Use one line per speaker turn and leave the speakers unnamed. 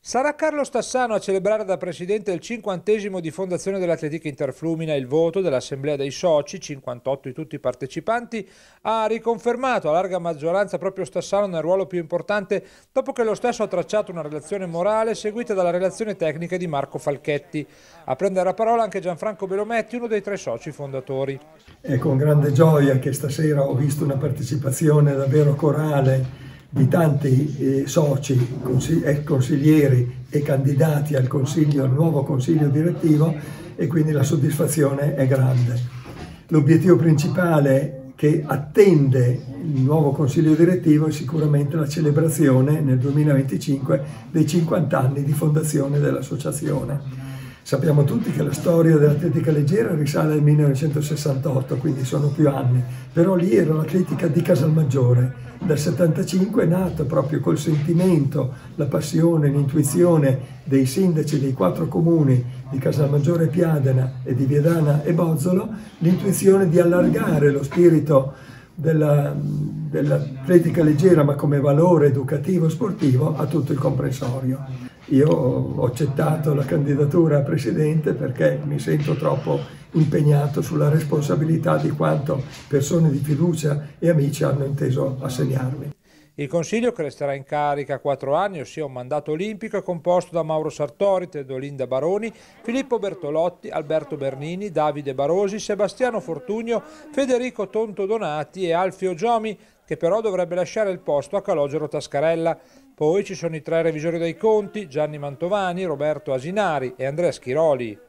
Sarà Carlo Stassano a celebrare da presidente il 50° di fondazione dell'Atletica Interflumina. Il voto dell'Assemblea dei soci, 58 di tutti i partecipanti, ha riconfermato a larga maggioranza proprio Stassano nel ruolo più importante dopo che lo stesso ha tracciato una relazione morale seguita dalla relazione tecnica di Marco Falchetti. A prendere la parola anche Gianfranco Belometti, uno dei 3 soci fondatori.
È con grande gioia che stasera ho visto una partecipazione davvero corale di tanti soci, consiglieri e candidati al nuovo consiglio direttivo, e quindi la soddisfazione è grande. L'obiettivo principale che attende il nuovo consiglio direttivo è sicuramente la celebrazione nel 2025 dei 50 anni di fondazione dell'associazione. Sappiamo tutti che la storia dell'atletica leggera risale al 1968, quindi sono più anni, però lì era l'atletica di Casalmaggiore. Dal 75 è nata proprio col sentimento, la passione, l'intuizione dei sindaci dei 4 comuni di Casalmaggiore Piadena e di Viadana e Bozzolo, l'intuizione di allargare lo spirito dell'atletica leggera, ma come valore educativo e sportivo, a tutto il comprensorio. Io ho accettato la candidatura a presidente perché mi sento troppo impegnato sulla responsabilità di quanto persone di fiducia e amici hanno inteso assegnarmi.
Il Consiglio, che resterà in carica 4 anni, ossia un mandato olimpico, è composto da Mauro Sartori, Teodolinda Baroni, Filippo Bertolotti, Alberto Bernini, Davide Barosi, Sebastiano Fortugno, Federico Tonto Donati e Alfio Giomi, che però dovrebbe lasciare il posto a Calogero Tascarella. Poi ci sono i 3 revisori dei conti, Gianni Mantovani, Roberto Asinari e Andrea Schiroli.